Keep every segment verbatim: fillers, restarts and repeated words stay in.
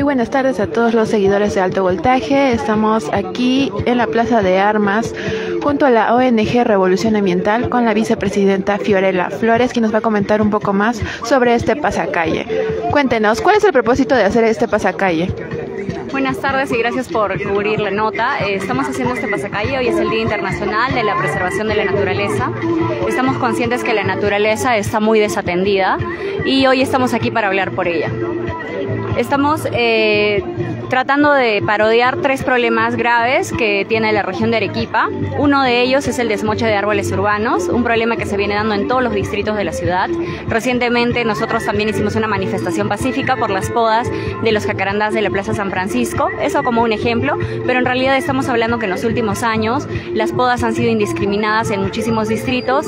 Muy buenas tardes a todos los seguidores de Alto Voltaje. Estamos aquí en la Plaza de Armas junto a la O N G Revolución Ambiental con la vicepresidenta Fiorella Flores, quien nos va a comentar un poco más sobre este pasacalle. Cuéntenos, ¿cuál es el propósito de hacer este pasacalle? Buenas tardes y gracias por cubrir la nota. Eh, estamos haciendo este pasacalle, hoy es el Día Internacional de la Preservación de la Naturaleza. Estamos conscientes que la naturaleza está muy desatendida y hoy estamos aquí para hablar por ella. Estamos eh, tratando de parodiar tres problemas graves que tiene la región de Arequipa. Uno de ellos es el desmoche de árboles urbanos, un problema que se viene dando en todos los distritos de la ciudad. Recientemente nosotros también hicimos una manifestación pacífica por las podas de los jacarandas de la Plaza San Francisco, eso como un ejemplo, pero en realidad estamos hablando que en los últimos años las podas han sido indiscriminadas en muchísimos distritos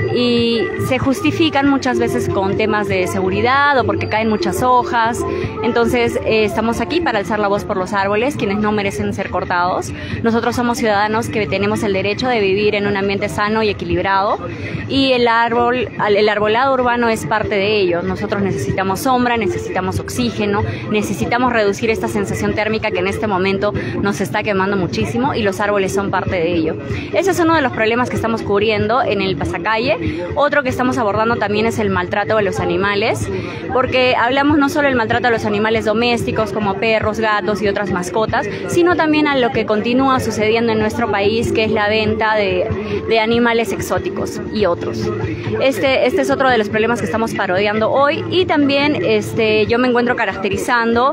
y se justifican muchas veces con temas de seguridad o porque caen muchas hojas. Entonces eh, estamos aquí para alzar la voz por los árboles, quienes no merecen ser cortados. Nosotros somos ciudadanos que tenemos el derecho de vivir en un ambiente sano y equilibrado y el árbol, el arbolado urbano es parte de ello. Nosotros necesitamos sombra, necesitamos oxígeno, necesitamos reducir esta sensación térmica que en este momento nos está quemando muchísimo y los árboles son parte de ello. Ese es uno de los problemas que estamos cubriendo en el pasacalle. Otro que estamos abordando también es el maltrato a los animales, porque hablamos no solo del maltrato a los animales domésticos como perros, gatos y otras mascotas, sino también a lo que continúa sucediendo en nuestro país, que es la venta de, de animales exóticos y otros. Este, este es otro de los problemas que estamos parodiando hoy y también este, yo me encuentro caracterizando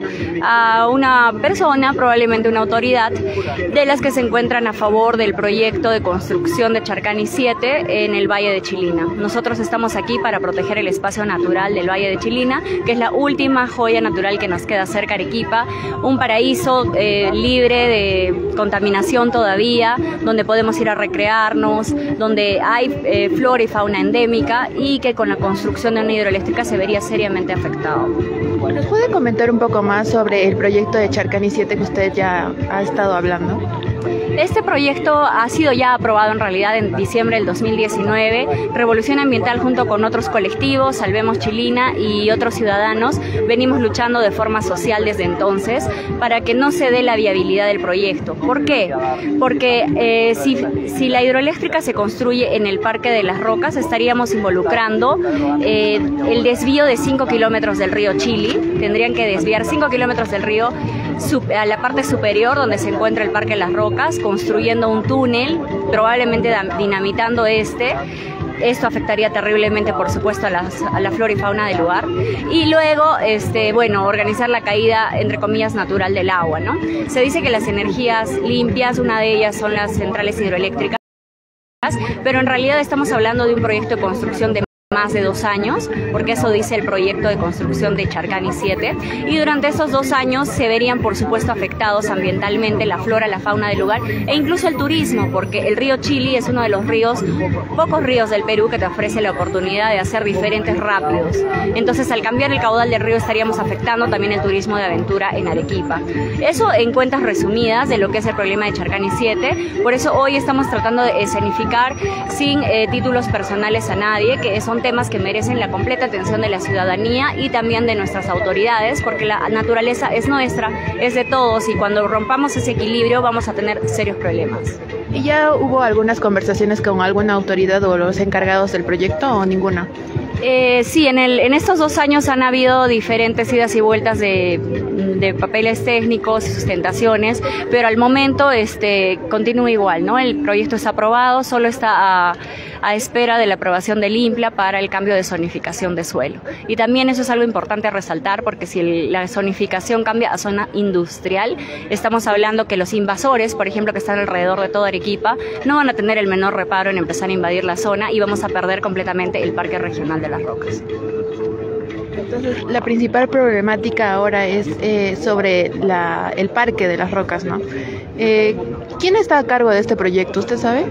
a una persona, probablemente una autoridad, de las que se encuentran a favor del proyecto de construcción de Charcani siete en el Valle de Chilina. Nosotros estamos aquí para proteger el espacio natural del Valle de Chilina, que es la última joya natural que nos queda cerca de Arequipa, un paraíso eh, libre de contaminación todavía, donde podemos ir a recrearnos, donde hay eh, flora y fauna endémica y que con la construcción de una hidroeléctrica se vería seriamente afectado. ¿Nos puede comentar un poco más sobre el proyecto de Charcani siete que usted ya ha estado hablando? Este proyecto ha sido ya aprobado en realidad en diciembre del dos mil diecinueve. Revolución Ambiental junto con otros colectivos, Salvemos Chilina y otros ciudadanos, venimos luchando de forma social desde entonces para que no se dé la viabilidad del proyecto. ¿Por qué? Porque eh, si, si la hidroeléctrica se construye en el Parque de las Rocas, estaríamos involucrando eh, el desvío de cinco kilómetros del río Chili. Tendrían que desviar cinco kilómetros del río a la parte superior donde se encuentra el Parque de las Rocas, construyendo un túnel, probablemente dinamitando este. Esto afectaría terriblemente, por supuesto, a, las, a la flora y fauna del lugar. Y luego, este, bueno, organizar la caída, entre comillas, natural del agua, ¿no? Se dice que las energías limpias, una de ellas son las centrales hidroeléctricas, pero en realidad estamos hablando de un proyecto de construcción de más de dos años, porque eso dice el proyecto de construcción de Charcani siete, y durante esos dos años se verían por supuesto afectados ambientalmente la flora, la fauna del lugar e incluso el turismo, porque el río Chili es uno de los ríos, pocos ríos del Perú que te ofrece la oportunidad de hacer diferentes rápidos. Entonces al cambiar el caudal del río estaríamos afectando también el turismo de aventura en Arequipa. Eso en cuentas resumidas de lo que es el problema de Charcani siete, por eso hoy estamos tratando de escenificar sin eh, títulos personales a nadie, que son temas que merecen la completa atención de la ciudadanía y también de nuestras autoridades, porque la naturaleza es nuestra, es de todos y cuando rompamos ese equilibrio vamos a tener serios problemas. ¿Y ya hubo algunas conversaciones con alguna autoridad o los encargados del proyecto o ninguna? Eh, sí, en, el, en estos dos años han habido diferentes idas y vueltas de, de papeles técnicos y sustentaciones, pero al momento este, continúa igual, ¿no? El proyecto está aprobado, solo está a, a espera de la aprobación del INPLA para el cambio de zonificación de suelo. Y también eso es algo importante a resaltar, porque si el, la zonificación cambia a zona industrial, estamos hablando que los invasores, por ejemplo, que están alrededor de toda Arequipa, no van a tener el menor reparo en empezar a invadir la zona y vamos a perder completamente el Parque Regional de las Rocas. Entonces, la principal problemática ahora es eh, sobre la, el Parque de las Rocas, ¿no? Eh, ¿Quién está a cargo de este proyecto? ¿Usted sabe?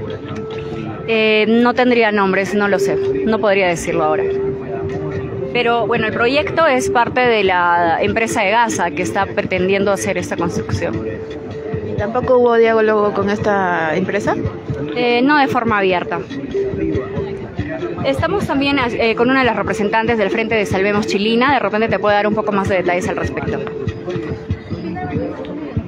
Eh, no tendría nombres, no lo sé, no podría decirlo ahora. Pero bueno, el proyecto es parte de la empresa de Gasa que está pretendiendo hacer esta construcción. ¿Tampoco hubo diálogo con esta empresa? Eh, no de forma abierta. Estamos también eh, con una de las representantes del Frente de Salvemos Chilina, de repente te puede dar un poco más de detalles al respecto.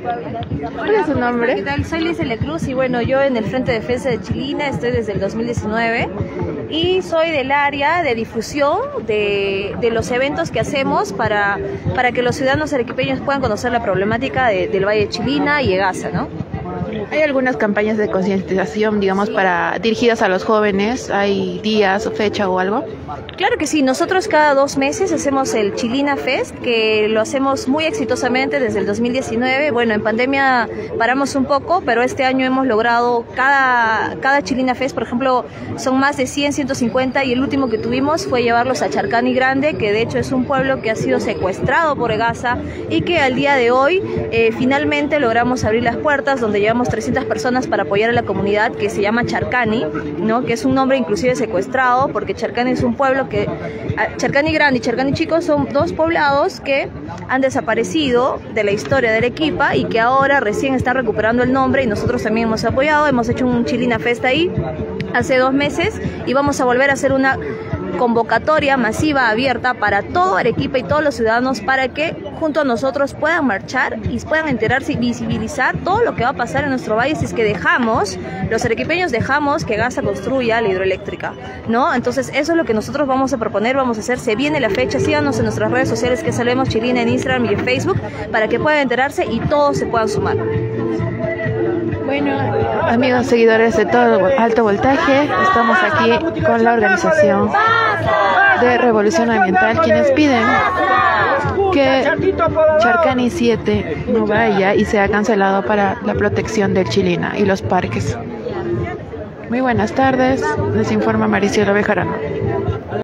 ¿Cuál es su nombre? ¿Qué tal? Soy Liz L. Cruz y bueno, yo en el Frente de Defensa de Chilina estoy desde el dos mil diecinueve y soy del área de difusión de, de los eventos que hacemos para, para que los ciudadanos arequipeños puedan conocer la problemática de, del Valle de Chilina y Egasa, ¿no? ¿Hay algunas campañas de concientización, digamos, para dirigidas a los jóvenes? ¿Hay días o fecha o algo? Claro que sí, nosotros cada dos meses hacemos el Chilina Fest, que lo hacemos muy exitosamente desde el dos mil diecinueve. Bueno, en pandemia paramos un poco, pero este año hemos logrado cada, cada Chilina Fest, por ejemplo, son más de cien, ciento cincuenta, y el último que tuvimos fue llevarlos a Charcani Grande, que de hecho es un pueblo que ha sido secuestrado por Egasa y que al día de hoy eh, finalmente logramos abrir las puertas, donde llevamos trescientas personas para apoyar a la comunidad, que se llama Charcani, ¿no? Que es un nombre inclusive secuestrado, porque Charcani es un pueblo que, Charcani Grande y Charcani Chico son dos poblados que han desaparecido de la historia de Arequipa y que ahora recién están recuperando el nombre, y nosotros también hemos apoyado, hemos hecho un Chilina Fest ahí hace dos meses y vamos a volver a hacer una convocatoria masiva abierta para todo Arequipa y todos los ciudadanos para que junto a nosotros puedan marchar y puedan enterarse y visibilizar todo lo que va a pasar en nuestro valle si es que dejamos, los arequipeños dejamos que Egasa construya la hidroeléctrica, ¿no? Entonces eso es lo que nosotros vamos a proponer, vamos a hacer, se viene la fecha, síganos en nuestras redes sociales, que Salvemos Chilina en Instagram y en Facebook, para que puedan enterarse y todos se puedan sumar. Bueno, amigos seguidores de todo alto voltaje, estamos aquí con la organización de Revolución Ambiental, quienes piden que Charcani siete no vaya y sea cancelado para la protección del Chilina y los parques. Muy buenas tardes, les informa Maricielo Bejarano.